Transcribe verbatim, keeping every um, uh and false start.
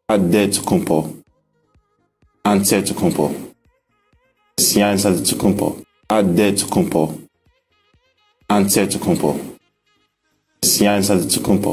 Adetokounmpo, Antetokounmpo, Giannis Adetokounmpo, Adetokounmpo, Antetokounmpo, Giannis Adetokounmpo.